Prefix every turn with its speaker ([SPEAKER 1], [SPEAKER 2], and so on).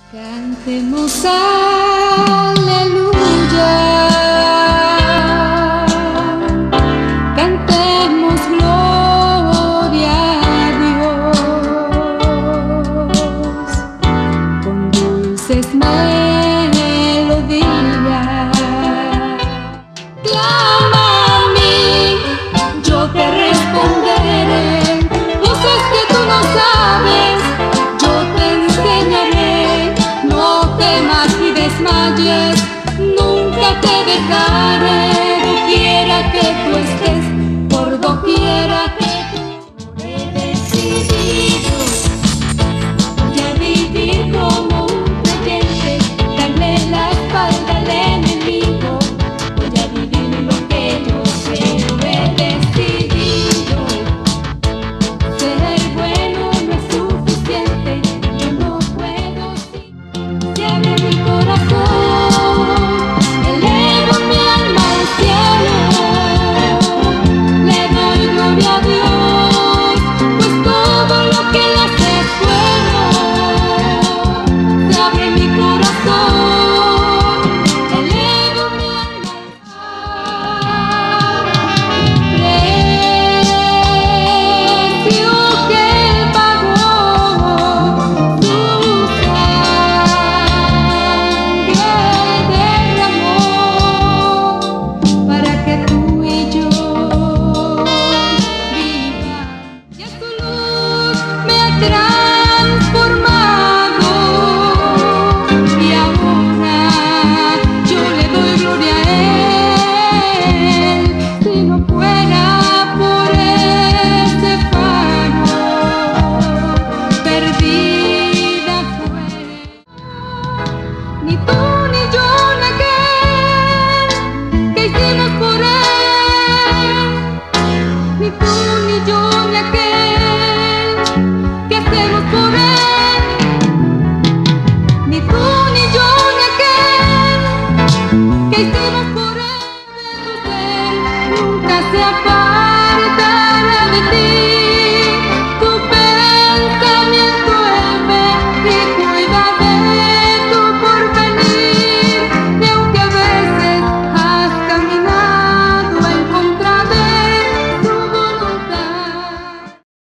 [SPEAKER 1] Cantemos aleluya, cantemos gloria a Dios, con dulces melodías. Clama a mí, yo te responderé, cosas que tú no sabes, yo te enseñaré. No temas ni desmayes, nunca te dejaré, doquiera que tú estés, por doquiera que tú. He decidido ya vivir como un creyente, darle la espalda al enemigo, voy a vivir lo que yo creo. He decidido ser bueno no es suficiente, yo no puedo. Se abre mi corazón, elevo mi alma al cielo, le doy gloria a Dios, pues todo lo que Él hace es bueno. Se abre mi corazón, elevo mi alma al precio que Él pagó, su derramó para que tú y yo vivamos. Ya tu luz me ha transformado y ahora yo le doy gloria a Él. Si no fuera por ese faro, perdida fuera. Ni tú ni yo ni aquel que hicimos por Él, ni tú ni yo ni aquel que hacemos por Él, ni tú ni yo ni aquel que hicimos por Él. Tu ser nunca se apartará de ti.